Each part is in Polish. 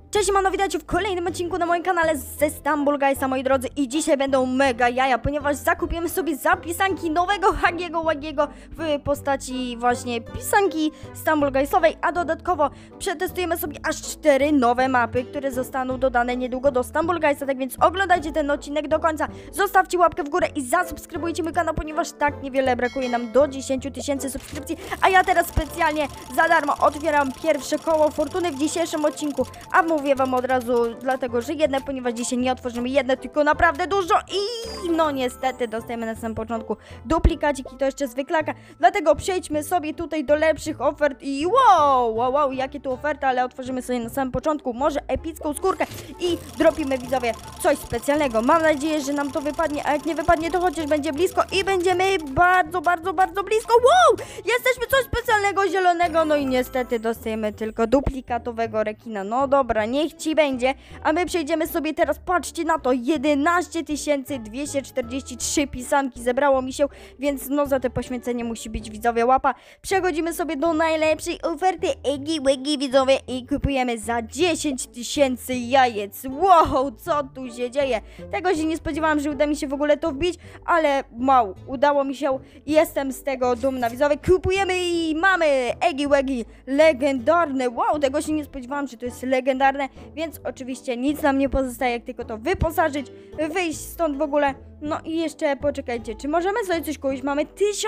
Cześć, mano, witajcie w kolejnym odcinku na moim kanale ze Stumble Guysa, moi drodzy. I dzisiaj będą mega jaja, ponieważ zakupimy sobie zapisanki nowego Hagiego Wagiego w postaci właśnie pisanki Stumble Guysowej, a dodatkowo przetestujemy sobie aż 4 nowe mapy, które zostaną dodane niedługo do Stumble Guysa. Tak więc oglądajcie ten odcinek do końca, zostawcie łapkę w górę i zasubskrybujcie mój kanał, ponieważ tak niewiele brakuje nam do 10 000 subskrypcji. A ja teraz specjalnie za darmo otwieram pierwsze koło fortuny w dzisiejszym odcinku, a mówię wam od razu, dlatego że jedne, ponieważ dzisiaj nie otworzymy jedne, tylko naprawdę dużo i no niestety dostajemy na samym początku duplikacik i to jeszcze zwyklaka, dlatego przejdźmy sobie tutaj do lepszych ofert i wow, jakie tu oferty, ale otworzymy sobie na samym początku może epicką skórkę i dropimy, widzowie, coś specjalnego. Mam nadzieję, że nam to wypadnie, a jak nie wypadnie, to chociaż będzie blisko i będziemy bardzo blisko. Wow, jesteśmy coś specjalnego, zielonego, no i niestety dostajemy tylko duplikatowego rekina. No dobra, niech ci będzie, a my przejdziemy sobie teraz, patrzcie na to, 11 243 pisanki zebrało mi się, więc no za te poświęcenie musi być, widzowie, łapa. Przechodzimy sobie do najlepszej oferty Egi Wegi, widzowie, i kupujemy za 10 000 jajec. Wow, co tu się dzieje? Tego się nie spodziewałam, że uda mi się w ogóle to wbić, ale wow, udało mi się i jestem z tego dumna, widzowie. Kupujemy i mamy Egi Wegi legendarne. Wow, tego się nie spodziewałam, że to jest legendarne, więc oczywiście nic nam nie pozostaje, jak tylko to wyposażyć, wyjść stąd w ogóle. No i jeszcze poczekajcie, czy możemy sobie coś kupić? Mamy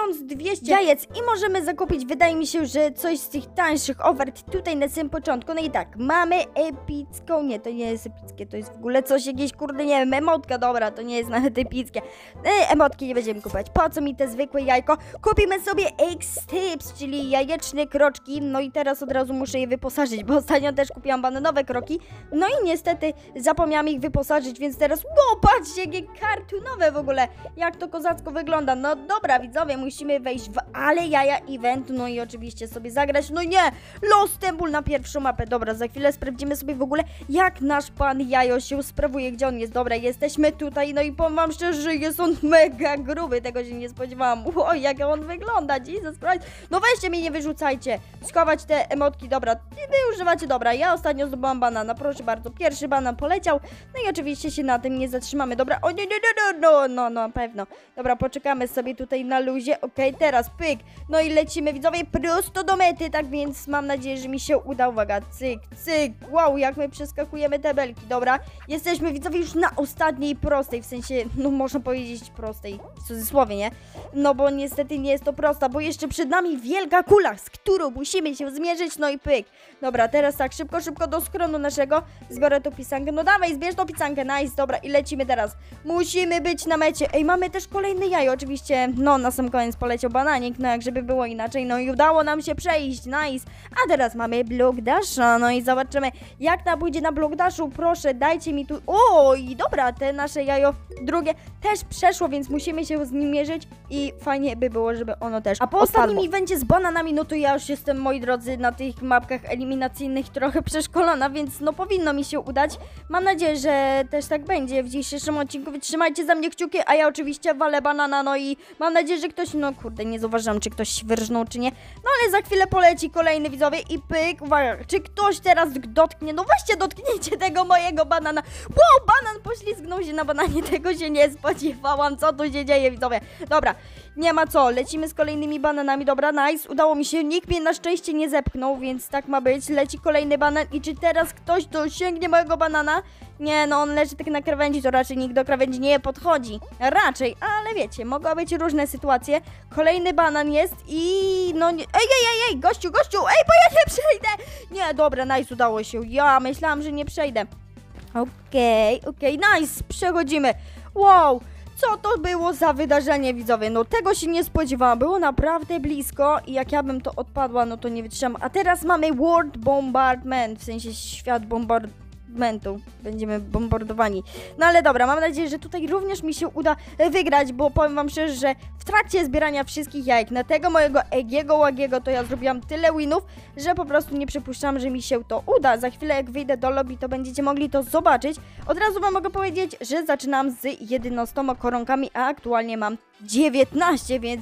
1200 jajec i możemy zakupić, wydaje mi się, że coś z tych tańszych ofert tutaj na samym początku. No i tak, mamy epicką, nie, to nie jest epickie, to jest w ogóle coś, jakieś, kurde, nie wiem, emotka, dobra, to nie jest nawet epickie. Emotki nie będziemy kupować, po co mi te zwykłe jajko? Kupimy sobie X-Tips, czyli jajeczne kroczki, no i teraz od razu muszę je wyposażyć, bo ostatnio też kupiłam bananowe kroki, no i niestety zapomniałam ich wyposażyć, więc teraz, wow, patrzcie, jakie kartunowe w ogóle, jak to kozacko wygląda. No dobra, widzowie, musimy wejść w Ale Jaja Event, no i oczywiście sobie zagrać, no nie, Lost Temple na pierwszą mapę. Dobra, za chwilę sprawdzimy sobie w ogóle, jak nasz pan Jajo się sprawuje, gdzie on jest. Dobra, jesteśmy tutaj, no i powiem wam szczerze, że jest on mega gruby, tego się nie spodziewałam. O, jak on wygląda, Jesus Christ. No weźcie mnie, nie wyrzucajcie, schować te emotki, dobra, wy używacie, dobra, ja ostatnio zdobyłam banana, proszę bardzo, pierwszy banan poleciał, no i oczywiście się na tym nie zatrzymamy, dobra, o nie, no, na pewno. Dobra, poczekamy sobie tutaj na luzie. Okej, teraz pyk. No i lecimy, widzowie, prosto do mety. Tak więc mam nadzieję, że mi się uda. Uwaga, cyk. Wow, jak my przeskakujemy te belki. Dobra, jesteśmy, widzowie, już na ostatniej prostej. W sensie, no można powiedzieć prostej. W cudzysłowie, nie? No bo niestety nie jest to prosta, bo jeszcze przed nami wielka kula, z którą musimy się zmierzyć. No i pyk. Dobra, teraz tak, szybko do skronu naszego. Zbiorę tą pisankę. No dawaj, zbierz tą pisankę. Nice, dobra, i lecimy teraz. Musimy być na mecie. Ej, mamy też kolejne jajo, oczywiście, no na sam koniec poleciał bananik, no jak żeby było inaczej, no i udało nam się przejść, nice. A teraz mamy Block Dasha, no i zobaczymy, jak nam pójdzie na Block Dashu, proszę, dajcie mi tu, o i dobra, te nasze jajo drugie też przeszło, więc musimy się z nim mierzyć i fajnie by było, żeby ono też. A po ostatnim evencie z bananami, no to ja już jestem, moi drodzy, na tych mapkach eliminacyjnych trochę przeszkolona, więc no powinno mi się udać. Mam nadzieję, że też tak będzie w dzisiejszym odcinku. Trzymajcie za mnie kciuki, a ja oczywiście walę banana, no i mam nadzieję, że ktoś, no kurde, nie zauważyłam, czy ktoś wyrżnął, czy nie. No ale za chwilę poleci kolejny, widzowie, i pyk, uwaga, czy ktoś teraz dotknie, no weźcie, dotknijcie tego mojego banana. Wow, banan poślizgnął się na bananie, tego się nie spodziewałam, co tu się dzieje, widzowie. Dobra, nie ma co, lecimy z kolejnymi bananami, dobra, nice, udało mi się, nikt mnie na szczęście nie zepchnął, więc tak ma być, leci kolejny banan i czy teraz ktoś dosięgnie mojego banana? Nie, no on leży tak na krawędzi, to raczej nikt do krawędzi nie podchodzi. Raczej, ale wiecie, mogą być różne sytuacje. Kolejny banan jest i no nie... Ej, gościu, bo ja nie przejdę! Nie, dobra, nice, udało się. Ja myślałam, że nie przejdę. Okej, nice, przechodzimy. Wow, co to było za wydarzenie, widzowie? No tego się nie spodziewałam, było naprawdę blisko i jak ja bym to odpadła, no to nie wytrzymam. A teraz mamy World Bombardment, w sensie świat bombardmentu. Będziemy bombardowani. No ale dobra, mam nadzieję, że tutaj również mi się uda wygrać, bo powiem wam szczerze, że w trakcie zbierania wszystkich jajek na tego mojego Egiego Wagiego to ja zrobiłam tyle winów, że po prostu nie przypuszczam, że mi się to uda. Za chwilę jak wyjdę do lobby, to będziecie mogli to zobaczyć. Od razu wam mogę powiedzieć, że zaczynam z 11 koronkami, a aktualnie mam 19, więc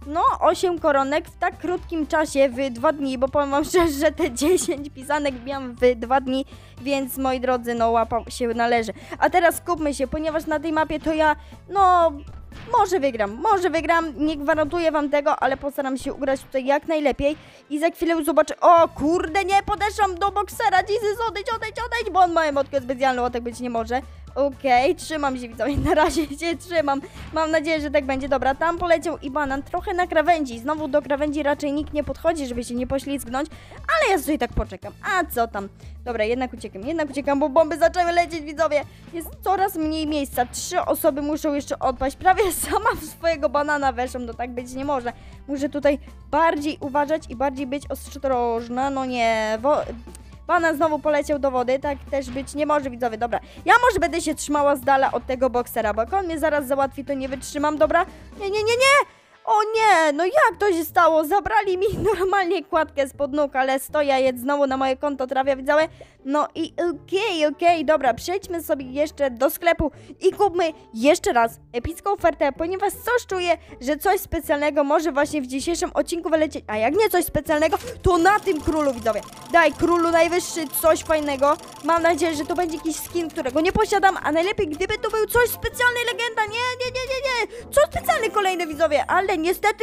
no 8 koronek w tak krótkim czasie, w 2 dni, bo powiem wam szczerze, że te 10 pisanek miałam w 2 dni, więc moi drodzy, no łapa się należy. A teraz skupmy się, ponieważ na tej mapie to ja, no... Może wygram, nie gwarantuję wam tego, ale postaram się ugrać tutaj jak najlepiej i za chwilę zobaczę, o kurde, nie podeszłam do boksera, Jesus, odejdź, bo on ma emotkę specjalną, a tak być nie może. Okej, trzymam się, widzowie, na razie się trzymam, mam nadzieję, że tak będzie. Dobra, tam poleciał i banan, trochę na krawędzi, znowu do krawędzi raczej nikt nie podchodzi, żeby się nie poślizgnąć, ale ja sobie tak poczekam, a co tam. Dobra, jednak uciekam, bo bomby zaczęły lecieć, widzowie, jest coraz mniej miejsca, 3 osoby muszą jeszcze odpaść, prawie sama w swojego banana weszłam, no tak być nie może, muszę tutaj bardziej uważać i bardziej być ostrożna, no nie, banan znowu poleciał do wody, tak też być nie może, widzowie, dobra. Ja może będę się trzymała z dala od tego boksera, bo jak on mnie zaraz załatwi, to nie wytrzymam, dobra? Nie! O nie, no jak to się stało? Zabrali mi normalnie kładkę spod nóg, ale jedz znowu na moje konto trafia, widzowie. No i okej, dobra, przejdźmy sobie jeszcze do sklepu i kupmy jeszcze raz epicką ofertę, ponieważ coś czuję, że coś specjalnego może właśnie w dzisiejszym odcinku wylecieć, a jak nie coś specjalnego, to na tym królu, widzowie. Daj, królu najwyższy, coś fajnego. Mam nadzieję, że to będzie jakiś skin, którego nie posiadam, a najlepiej gdyby to był coś specjalny, legenda, nie. Co specjalny kolejny, widzowie, ale niestety,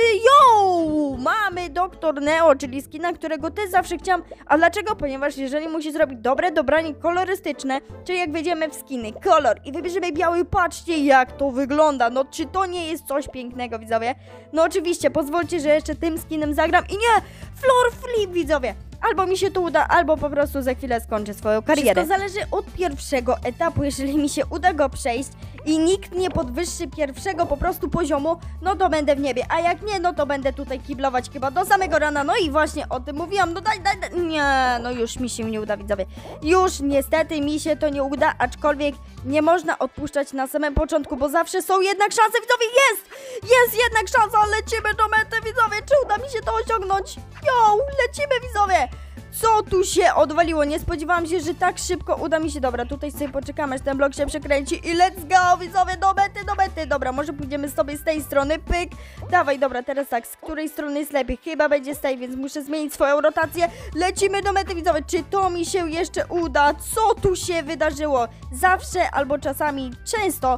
mamy Doktor Neo, czyli skina, którego też zawsze chciałam. A dlaczego? Ponieważ jeżeli musi zrobić dobre dobranie kolorystyczne, czyli jak wejdziemy w skiny, kolor i wybierzemy biały, patrzcie jak to wygląda, no czy to nie jest coś pięknego, widzowie? No oczywiście, pozwólcie, że jeszcze tym skinem zagram i nie, Floor Flip, widzowie. Albo mi się to uda, albo po prostu za chwilę skończę swoją karierę. Wszystko zależy od pierwszego etapu, jeżeli mi się uda go przejść i nikt nie podwyższy pierwszego po prostu poziomu, no to będę w niebie, a jak nie, no to będę tutaj kiblować chyba do samego rana, no i właśnie o tym mówiłam, no daj, nie, no już mi się nie uda, widzowie, już niestety mi się to nie uda, aczkolwiek nie można odpuszczać na samym początku, bo zawsze są jednak szanse, widzowie, jest jednak szansa, lecimy do mety, widzowie, czy uda mi się to osiągnąć? Lecimy, widzowie! Co tu się odwaliło? Nie spodziewałam się, że tak szybko uda mi się. Dobra, tutaj sobie poczekamy, aż ten blok się przekręci i let's go, widzowie, do mety. Dobra, może pójdziemy sobie z tej strony, pyk. Dawaj, dobra, teraz tak, z której strony jest lepiej? Chyba będzie z tej, więc muszę zmienić swoją rotację. Lecimy do mety, widzowie. Czy to mi się jeszcze uda? Co tu się wydarzyło? Zawsze albo czasami często.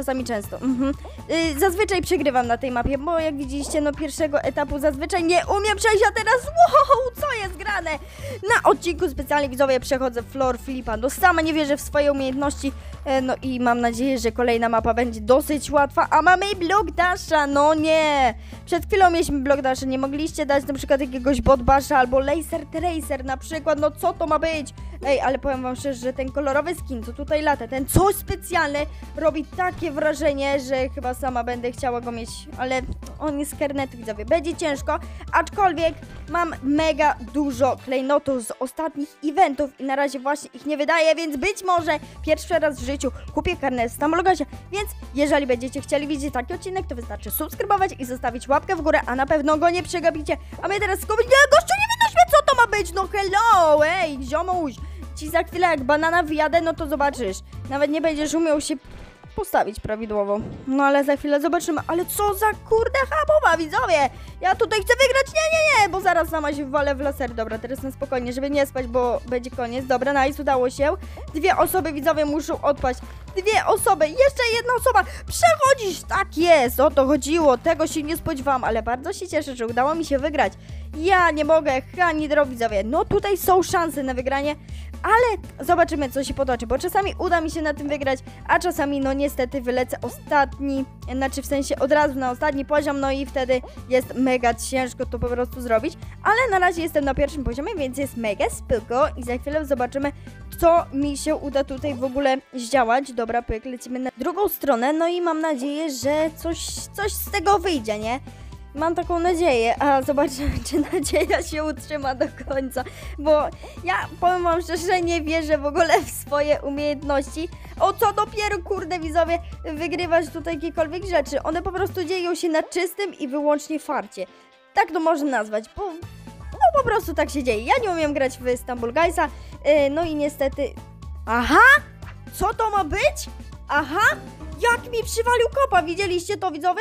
Zazwyczaj przegrywam na tej mapie, bo jak widzieliście, no pierwszego etapu zazwyczaj nie umiem przejść, a teraz co jest grane? Na odcinku specjalnie, widzowie, przechodzę Floor Flipa, no sama nie wierzę w swoje umiejętności, no i mam nadzieję, że kolejna mapa będzie dosyć łatwa, a mamy Block Dasha, no nie! Przed chwilą mieliśmy Block Dasha, nie mogliście dać na przykład jakiegoś Bot Basha albo Laser Tracer na przykład, no co to ma być? Ej, ale powiem wam szczerze, że ten kolorowy skin, co tutaj lata, ten coś specjalny, robi takie wrażenie, że chyba sama będę chciała go mieć, ale on jest z karnetu, widzowie, będzie ciężko, aczkolwiek mam mega dużo klejnotów z ostatnich eventów i na razie właśnie ich nie wydaję, więc być może pierwszy raz w życiu kupię karnet z Stumble, więc jeżeli będziecie chcieli widzieć taki odcinek, to wystarczy subskrybować i zostawić łapkę w górę, a na pewno go nie przegapicie, a my teraz skupić, nie, gościu, nie wynoś mnie, co to ma być, no hello, ej, ziomuś, ci za chwilę jak banana wyjadę, no to zobaczysz, nawet nie będziesz umiał się postawić prawidłowo. No ale za chwilę zobaczymy. Ale co za kurde hamowa, widzowie! Ja tutaj chcę wygrać, nie, bo zaraz sama się wwalę w laser. Dobra, teraz na spokojnie, żeby nie spać, bo będzie koniec. Dobra, nice, udało się. 2 osoby, widzowie, muszą odpaść. 2 osoby, jeszcze 1 osoba. Przechodzisz, tak jest, o to chodziło. Tego się nie spodziewałam, ale bardzo się cieszę, że udało mi się wygrać. Ja nie mogę, widzowie. No tutaj są szanse na wygranie, ale zobaczymy, co się potoczy, bo czasami uda mi się na tym wygrać, a czasami, no niestety, wylecę ostatni, znaczy w sensie od razu na ostatni poziom, no i wtedy jest mega ciężko to po prostu zrobić, ale na razie jestem na pierwszym poziomie, więc jest mega spoko i za chwilę zobaczymy, co mi się uda tutaj w ogóle zdziałać. Dobra, pyk, lecimy na drugą stronę, no i mam nadzieję, że coś z tego wyjdzie, nie? Mam taką nadzieję, a zobaczymy, czy nadzieja się utrzyma do końca, bo ja powiem wam szczerze, że nie wierzę w ogóle w swoje umiejętności. O co dopiero, kurde, widzowie, wygrywać tutaj jakiekolwiek rzeczy. One po prostu dzieją się na czystym i wyłącznie farcie. Tak to można nazwać, bo no po prostu tak się dzieje. Ja nie umiem grać w Stumble Guysa, no i niestety... Aha! Co to ma być? Aha! Jak mi przywalił kopa, widzieliście to, widzowie?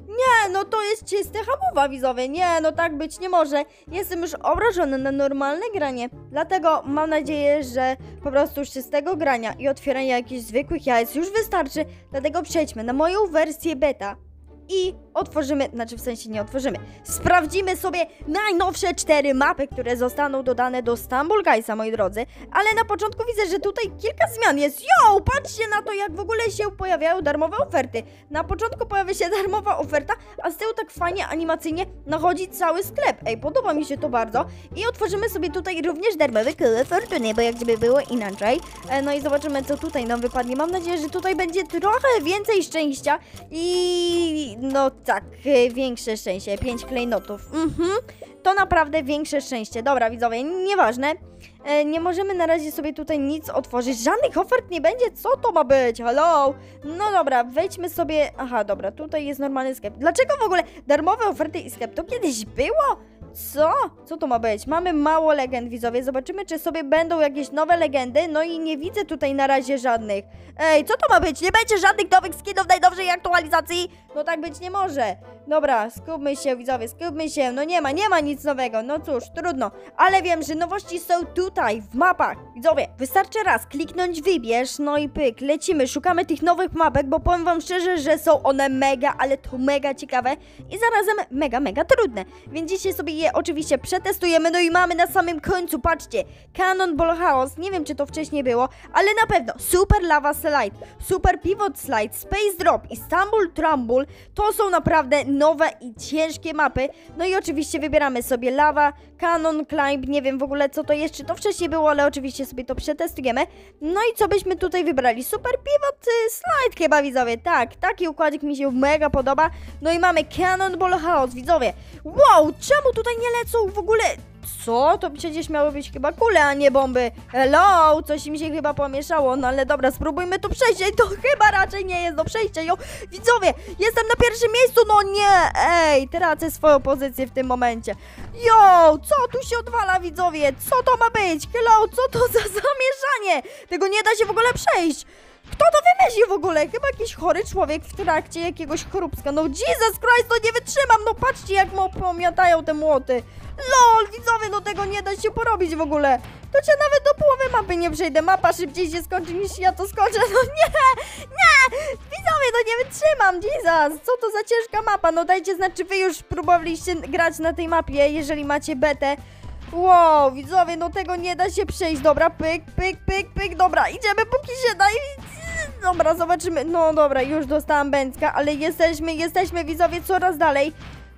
Nie, no to jest czyste hamowa, widzowie. Nie, no tak być nie może. Jestem już obrażony na normalne granie. Dlatego mam nadzieję, że po prostu już z tego grania i otwierania jakichś zwykłych jajec już wystarczy. Dlatego przejdźmy na moją wersję beta. I otworzymy, znaczy w sensie nie otworzymy, sprawdzimy sobie najnowsze 4 mapy, które zostaną dodane do Stumble Guysa, moi drodzy. Ale na początku widzę, że tutaj kilka zmian jest. Yo, patrzcie na to, jak w ogóle się pojawiają darmowe oferty. Na początku pojawia się darmowa oferta, a z tyłu tak fajnie, animacyjnie nachodzi cały sklep. Ej, podoba mi się to bardzo. I otworzymy sobie tutaj również darmowe koło fortuny, bo jak gdyby było inaczej. No i zobaczymy, co tutaj nam wypadnie. Mam nadzieję, że tutaj będzie trochę więcej szczęścia i... no tak, większe szczęście, 5 klejnotów. To naprawdę większe szczęście. Dobra, widzowie, nieważne. Nie możemy na razie sobie tutaj nic otworzyć. Żadnych ofert nie będzie? Co to ma być? Hello? No dobra, wejdźmy sobie... Aha, dobra, tutaj jest normalny sklep. Dlaczego w ogóle darmowe oferty i sklep? To kiedyś było? Co? Co to ma być? Mamy mało legend, widzowie. Zobaczymy, czy sobie będą jakieś nowe legendy. No i nie widzę tutaj na razie żadnych. Ej, co to ma być? Nie będzie żadnych nowych skinów najnowszej aktualizacji? No tak być nie może. Dobra, skupmy się, widzowie, skupmy się. No nie ma nic nowego. No cóż, trudno. Ale wiem, że nowości są tutaj, w mapach. Widzowie, wystarczy raz kliknąć wybierz, no i pyk, lecimy. Szukamy tych nowych mapek, bo powiem wam szczerze, że są one mega, ale to mega ciekawe i zarazem mega trudne. Więc dzisiaj sobie je oczywiście przetestujemy. No i mamy na samym końcu, patrzcie, Cannonball Chaos. Nie wiem, czy to wcześniej było, ale na pewno Super Lava Slide, Super Pivot Slide, Space Drop i Stumble Trumble. To są naprawdę nowe i ciężkie mapy. No i oczywiście wybieramy sobie Lava, Cannon Climb, nie wiem w ogóle co to jest, czy to wcześniej było, ale oczywiście sobie to przetestujemy. No i co byśmy tutaj wybrali? Super Pivot Slide chyba, widzowie, tak, taki układzik mi się mega podoba. No i mamy Cannonball Chaos, widzowie. Wow, czemu tutaj nie lecą w ogóle? Co? To przecież miały być chyba kule, a nie bomby. Hello, coś mi się chyba pomieszało, no ale dobra, spróbujmy to przejść. Ej, to chyba raczej nie jest do przejścia. Jo, widzowie, jestem na pierwszym miejscu, no nie. Ej, tracę swoją pozycję w tym momencie. Jo, co tu się odwala, widzowie? Co to ma być? Hello, co to za zamieszanie? Tego nie da się w ogóle przejść. Kto to wymyślił w ogóle? Chyba jakiś chory człowiek w trakcie jakiegoś choróbska. No Jesus Christ, no nie wytrzymam, no patrzcie jak mu pomiatają te młoty. LOL, widzowie, no tego nie da się porobić w ogóle. To cię nawet do połowy mapy nie przejdę. Mapa szybciej się skończy niż ja to skończę. No nie, widzowie, no nie wytrzymam, Jesus. Co to za ciężka mapa? No dajcie znać, czy wy już próbowaliście grać na tej mapie, jeżeli macie betę. Wow, widzowie, no tego nie da się przejść. Dobra, pyk, dobra, idziemy póki się da i... Dobra, zobaczymy. No dobra, już dostałam bęcka, ale jesteśmy, widzowie, coraz dalej.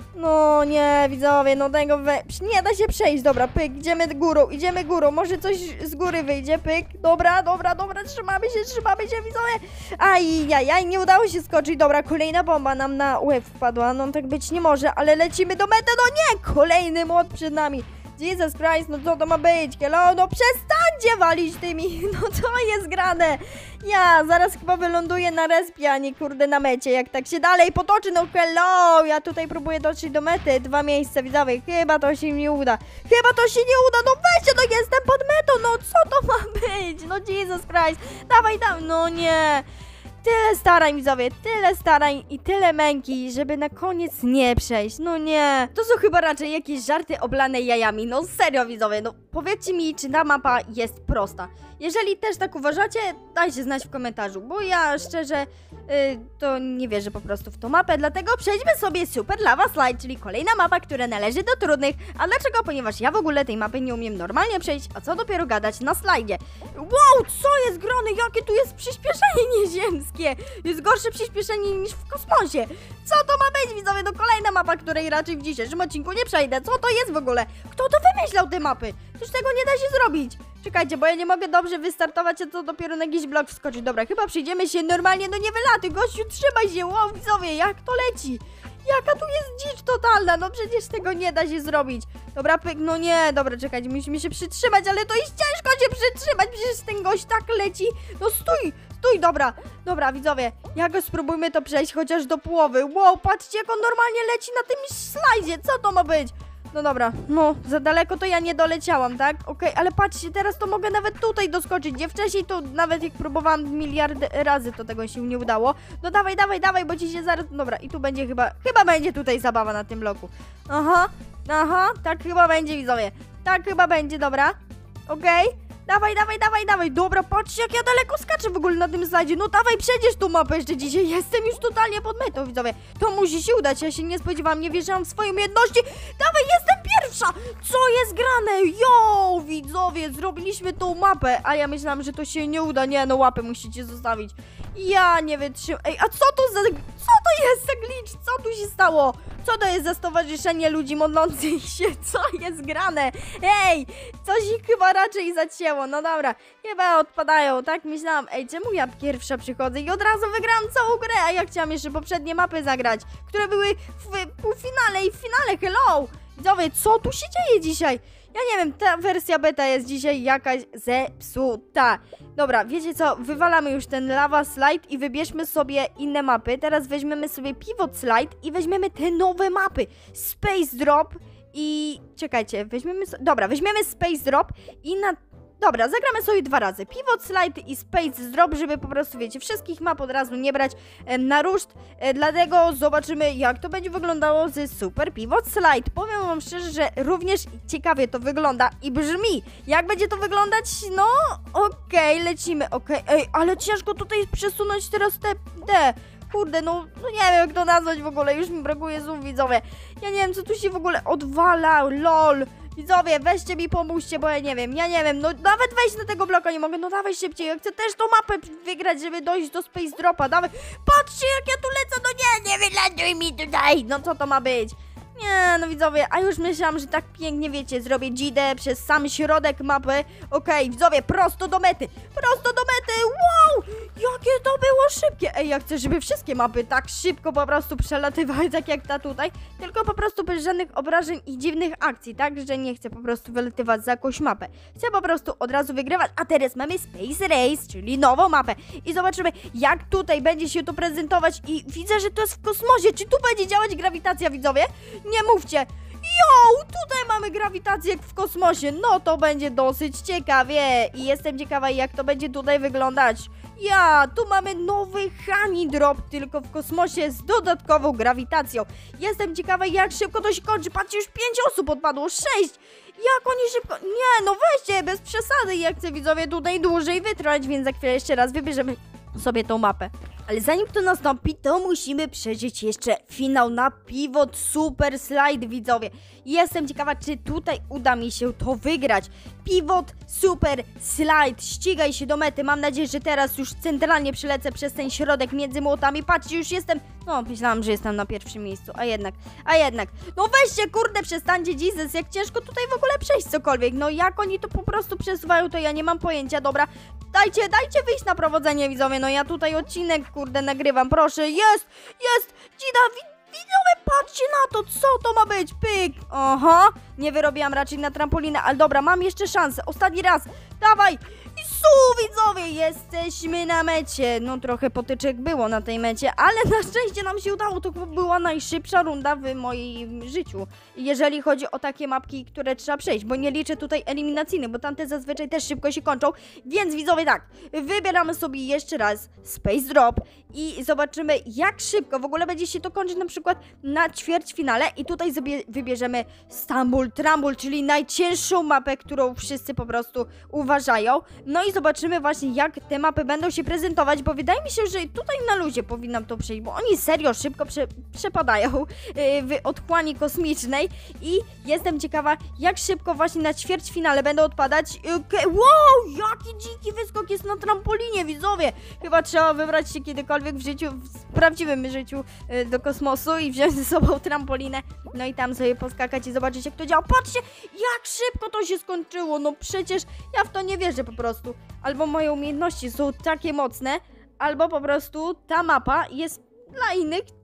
No nie, widzowie, no tego nie da się przejść. Dobra, pyk, idziemy górą, może coś z góry wyjdzie, pyk. Dobra, trzymamy się, widzowie. Ajajaj, nie udało się skoczyć. Dobra, kolejna bomba nam na łeb wpadła. No tak być nie może, ale lecimy do mety. No nie, kolejny młot przed nami. Jesus Christ, no co to ma być? Hello, no przestańcie walić tymi, no co jest grane? Ja zaraz chyba wyląduję na respie, a nie kurde na mecie, jak tak się dalej potoczy, no hello, ja tutaj próbuję dotrzeć do mety, 2 miejsca, widzowie, chyba to się nie uda, no weźcie, no jestem pod metą, no co to ma być? No Jesus Christ, dawaj, no nie. Tyle starań, widzowie, tyle starań i tyle męki, żeby na koniec nie przejść, no nie. To są chyba raczej jakieś żarty oblane jajami, no serio, widzowie, no powiedzcie mi, czy ta mapa jest prosta. Jeżeli też tak uważacie, dajcie znać w komentarzu, bo ja szczerze to nie wierzę po prostu w tą mapę, dlatego przejdźmy sobie Super Lava Slide, czyli kolejna mapa, która należy do trudnych. A dlaczego? Ponieważ ja w ogóle tej mapy nie umiem normalnie przejść, a co dopiero gadać na slajdzie. Wow, co jest grane? Jakie tu jest przyspieszenie nieziemskie? Jest gorsze przyspieszenie niż w kosmosie. Co to ma być, widzowie? No kolejna mapa, której raczej w dzisiejszym odcinku nie przejdę. Co to jest w ogóle? Kto to wymyślał te mapy? Przecież tego nie da się zrobić. Czekajcie, bo ja nie mogę dobrze wystartować, a to dopiero na jakiś blok wskoczyć. Dobra, chyba przyjdziemy się normalnie, no nie wylatuj, gościu, trzymaj się, wow, widzowie, jak to leci? Jaka tu jest dzicz totalna, no przecież tego nie da się zrobić. Dobra, pyk, no nie, dobra, czekajcie, musimy się przytrzymać, ale to jest ciężko się przytrzymać, przecież ten gość tak leci. No stój, dobra, widzowie, jakoś spróbujmy to przejść chociaż do połowy. Wow, patrzcie, jak on normalnie leci na tym slajdzie, co to ma być? No dobra, no, za daleko to ja nie doleciałam, tak? Okej, ale patrzcie, teraz to mogę nawet tutaj doskoczyć, nie? Wcześniej to nawet jak próbowałam miliardy razy, to tego się nie udało. No dawaj, dawaj, dawaj, bo ci się zaraz... Dobra, i tu będzie chyba będzie tutaj zabawa na tym bloku. Aha, tak chyba będzie, widzowie. Tak chyba będzie, dobra. Okej. Dawaj, dawaj, dawaj, dawaj. Dobra, patrzcie, jak ja daleko skaczę w ogóle na tym slajdzie. No dawaj, przejdziesz tą mapę jeszcze dzisiaj. Jestem już totalnie pod metą, widzowie. To musi się udać. Ja się nie spodziewałam, nie wierzyłam w swoje umiejętności. Dawaj, jestem pierwsza. Co jest grane? Jo, widzowie, zrobiliśmy tą mapę. A ja myślałam, że to się nie uda. Nie, no łapę musicie zostawić. Ja nie wytrzymam. Ej, a co to jest za glitch? Co tu się stało? Co to jest za stowarzyszenie ludzi modlących się? Co jest grane? Ej, coś ich chyba raczej zacięło. No dobra, chyba odpadają, tak myślałam. Ej, czemu ja pierwsza przychodzę i od razu wygrałam całą grę? A ja chciałam jeszcze poprzednie mapy zagrać, które były w półfinale i w finale. Hello! Widzowie, co tu się dzieje dzisiaj? Ja nie wiem, ta wersja beta jest dzisiaj jakaś zepsuta. Dobra, wiecie co? Wywalamy już ten lava slide i wybierzmy sobie inne mapy. Teraz weźmiemy sobie pivot slide i weźmiemy te nowe mapy. Space drop i... Czekajcie, weźmiemy space drop i Dobra, zagramy sobie 2 razy. Pivot slide i space drop, żeby po prostu, wiecie, wszystkich map od razu nie brać na ruszt. Dlatego zobaczymy, jak to będzie wyglądało z Super Pivot Slide. Powiem wam szczerze, że również ciekawie to wygląda i brzmi. Jak będzie to wyglądać? No, okej, lecimy, okej. Ej, ale ciężko tutaj przesunąć teraz te... Kurde, no nie wiem, jak to nazwać w ogóle, już mi brakuje słów, widzowie. Ja nie wiem, co tu się w ogóle odwala, lol. Widzowie, weźcie mi, pomóżcie, bo ja nie wiem, no nawet wejść na tego bloka nie mogę, no dawaj szybciej, ja chcę też tą mapę wygrać, żeby dojść do Space Dropa, dawaj, patrzcie jak ja tu lecę, no nie wyląduj mi tutaj, no co to ma być? Nie, no widzowie, a już myślałam, że tak pięknie, wiecie, zrobię dzidę przez sam środek mapy. Okej, widzowie, prosto do mety, wow, jakie to było szybkie. Ej, ja chcę, żeby wszystkie mapy tak szybko po prostu przelatywały, tak jak ta tutaj, tylko po prostu bez żadnych obrażeń i dziwnych akcji, tak, że nie chcę po prostu wylatywać za jakąś mapę. Chcę po prostu od razu wygrywać, a teraz mamy Space Race, czyli nową mapę i zobaczymy, jak tutaj będzie się to prezentować i widzę, że to jest w kosmosie. Czy tu będzie działać grawitacja, widzowie? Nie mówcie! Jo, tutaj mamy grawitację jak w kosmosie, no to będzie dosyć ciekawie i jestem ciekawa, jak to będzie tutaj wyglądać. Tu mamy nowy honey drop, tylko w kosmosie z dodatkową grawitacją. Jestem ciekawa, jak szybko to się kończy. Patrzcie, już 5 osób odpadło, 6. Jak oni szybko... Nie, no weźcie, bez przesady. Ja chcę, widzowie, tutaj dłużej wytrwać, więc za chwilę jeszcze raz wybierzemy sobie tą mapę. Ale zanim to nastąpi, to musimy przeżyć jeszcze finał na Pivot Super Slide, widzowie. Jestem ciekawa, czy tutaj uda mi się to wygrać. Pivot Super Slide, ścigaj się do mety. Mam nadzieję, że teraz już centralnie przylecę przez ten środek między młotami. Patrzcie, już jestem... No, myślałam, że jestem na pierwszym miejscu, a jednak. No weźcie, kurde, przestańcie, Jesus, jak ciężko tutaj w ogóle przejść cokolwiek. No jak oni to po prostu przesuwają, to ja nie mam pojęcia, dobra. Dajcie wyjść na prowadzenie, widzowie, no ja tutaj odcinek, kurde, nagrywam, proszę, jest, Dzida, widzowie, patrzcie na to, co to ma być, pyk, aha, nie wyrobiłam raczej na trampolinę, ale dobra, mam jeszcze szansę, ostatni raz, dawaj, i widzowie, jesteśmy na mecie, no trochę potyczek było na tej mecie, ale na szczęście nam się udało, to była najszybsza runda w moim życiu, jeżeli chodzi o takie mapki, które trzeba przejść, bo nie liczę tutaj eliminacyjnych, bo tamte zazwyczaj też szybko się kończą, więc widzowie tak, wybieramy sobie jeszcze raz Space Drop i zobaczymy, jak szybko w ogóle będzie się to kończyć, na przykład na ćwierćfinale i tutaj sobie wybierzemy Stumble Trumble, czyli najcięższą mapę, którą wszyscy po prostu uważają. No i zobaczymy właśnie, jak te mapy będą się prezentować, bo wydaje mi się, że tutaj na luzie powinnam to przejść, bo oni serio szybko przepadają w otchłani kosmicznej i jestem ciekawa, jak szybko właśnie na ćwierćfinale będą odpadać. Wow, jaki dziki wyskok jest na trampolinie, widzowie! Chyba trzeba wybrać się kiedykolwiek w życiu, w prawdziwym życiu do kosmosu i wziąć ze sobą trampolinę, no i tam sobie poskakać i zobaczyć, jak to działa. Patrzcie, jak szybko to się skończyło, no przecież ja w to nie wierzę po prostu. Albo moje umiejętności są takie mocne, albo po prostu ta mapa jest dla innych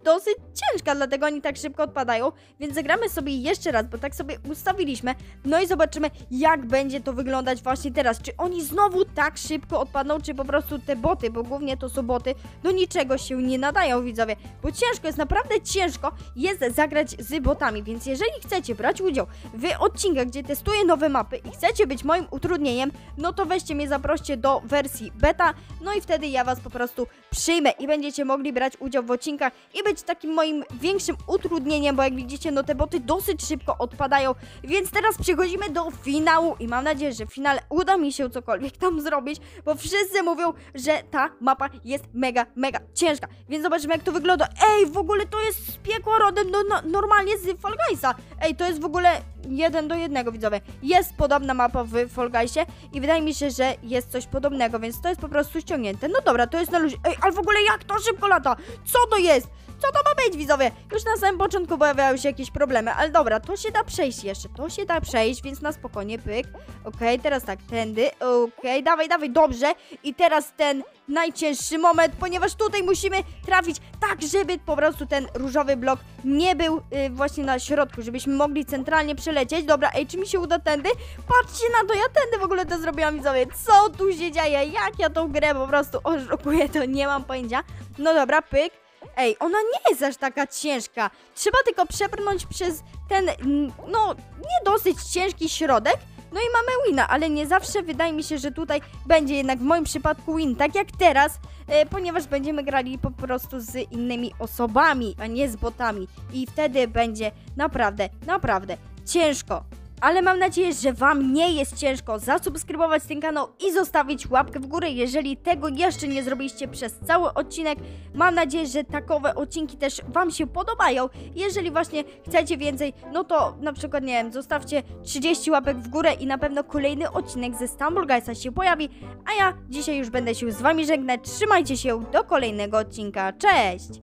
dosyć ciężka, dlatego oni tak szybko odpadają, więc zagramy sobie jeszcze raz, bo tak sobie ustawiliśmy, no i zobaczymy, jak będzie to wyglądać właśnie teraz, czy oni znowu tak szybko odpadną, czy po prostu te boty, bo głównie to są boty, do niczego się nie nadają, widzowie, bo ciężko jest, naprawdę ciężko jest zagrać z botami, więc jeżeli chcecie brać udział w odcinkach, gdzie testuję nowe mapy i chcecie być moim utrudnieniem, no to weźcie mnie, zaproście do wersji beta, no i wtedy ja was po prostu przyjmę i będziecie mogli brać udział w odcinkach i być takim moim większym utrudnieniem, bo jak widzicie, no te boty dosyć szybko odpadają, więc teraz przechodzimy do finału i mam nadzieję, że w finale uda mi się cokolwiek tam zrobić, bo wszyscy mówią, że ta mapa jest mega, mega ciężka, więc zobaczymy, jak to wygląda. Ej, w ogóle to jest z piekła rodem normalnie z Fall Guysa. Ej, to jest w ogóle 1 do 1, widzowie. Jest podobna mapa w Fall Guysie i wydaje mi się, że jest coś podobnego, więc to jest po prostu ściągnięte. No dobra, to jest na luzie. Ej, ale w ogóle jak to szybko lata? Co to jest? Co to ma być, widzowie? Już na samym początku pojawiały się jakieś problemy, ale dobra, to się da przejść jeszcze. To się da przejść, więc na spokojnie, pyk. Okej, teraz tak, tędy. Okej, dawaj, dawaj, dobrze. I teraz ten najcięższy moment, ponieważ tutaj musimy trafić tak, żeby po prostu ten różowy blok nie był właśnie na środku, żebyśmy mogli centralnie przelecieć. Dobra, ej, czy mi się uda tędy? Patrzcie na to, ja tędy w ogóle to zrobiłam, widzowie. Co tu się dzieje? Jak ja tą grę po prostu oszukuję, to nie mam pojęcia. No dobra, pyk. Ej, ona nie jest aż taka ciężka. Trzeba tylko przebrnąć przez ten, no, nie dosyć ciężki środek. No i mamy wina, ale nie zawsze wydaje mi się, że tutaj będzie jednak w moim przypadku win, tak jak teraz, ponieważ będziemy grali po prostu z innymi osobami, a nie z botami. I wtedy będzie naprawdę, naprawdę ciężko. Ale mam nadzieję, że wam nie jest ciężko zasubskrybować ten kanał i zostawić łapkę w górę, jeżeli tego jeszcze nie zrobiliście przez cały odcinek. Mam nadzieję, że takowe odcinki też wam się podobają. Jeżeli właśnie chcecie więcej, no to na przykład, nie wiem, zostawcie 30 łapek w górę i na pewno kolejny odcinek ze Stumble Guysa się pojawi. A ja dzisiaj już będę się z wami żegnać. Trzymajcie się, do kolejnego odcinka. Cześć!